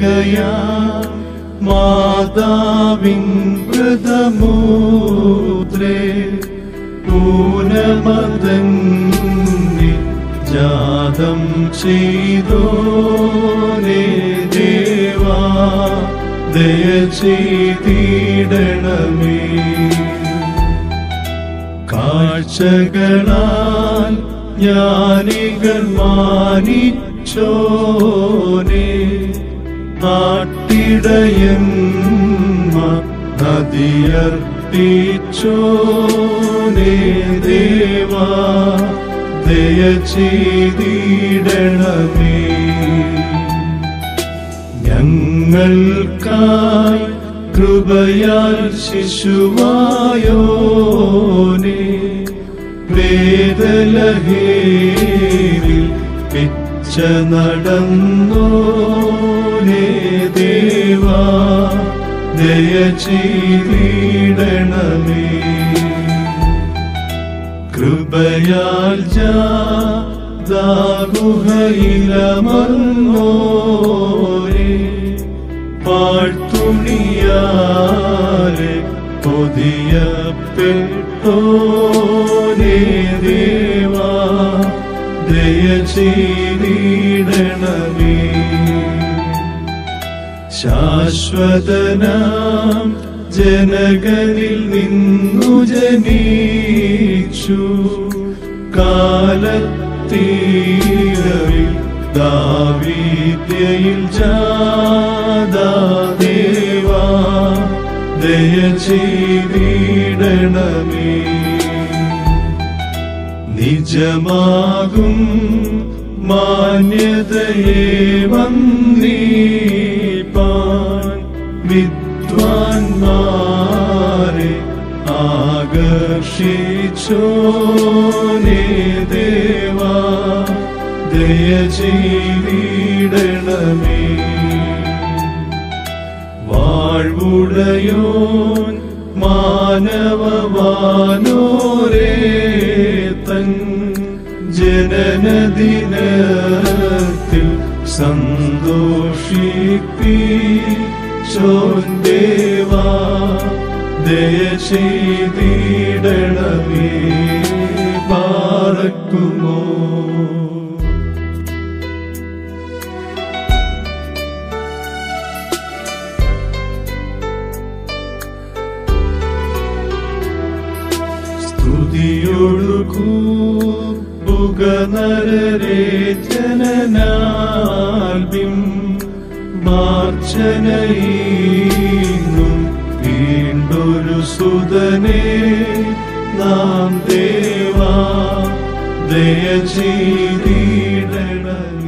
കന്യകയാ മാതാവിൻ വ്രതമൂത്രേ പൂനമതന്നി ജാതം ചെയ്തോനേ ദേവാ ദയ ചെയ്തിടണമേ. കാഴ്ചകളാൽ ജ്ഞാനികൾ മാനിച്ചോനേ നാട്ടിടയന്മാർ നദിയർപ്പിച്ചോനേ ദേവാ ദയ ചെയ്തിടണമേ. ഞങ്ങൾക്കായി കൃപയാൽ ശിശുവായോനേ വേദലഹേരിൽ പിച്ച നടന്നോനേ ദേവാ ദയ ചെയ്തിടണമേ. കൃപയാൽ ജാഗുഹയിലമർന്നോരേ പാഴ്ത്തുണിയാലെ പൊതിയപ്പെട്ടോനേ ദേവാ ദയ ചെയ്തിടണമേ. ശാശ്വതനാം ജനകനിൽ നിന്നു ജനിച്ചു കാലത്തീരവിൽ ദാവീദ്യയിൽ ജാതാ ദേവാ ദയ ചെയ്തിടണമേ. നിജമാകും മാന്യതയെ വന്ദിപ്പാൻ വിദ്വാൻമാരെ ആകർഷിച്ചോനേ ദേവാ ദയ ചെയ്തിടണമേ. വാഴ്വുടയോൻ മാനവവാനോരേ തൻ ജനനദിനത്തിൽ സന്തോഷിപ്പിച്ചോൻ ദേവാ ദയ ചെയ്തിടണമേ. പാർക്കുമോ സ്തുതിയൊഴുകുകനരരെ ജനനാൽബിം മാർച്ചനയിന്നും വീണ്ടൊരു സുതനെ നാം ദേവാ ദയ ചെയ്തിടണമേ.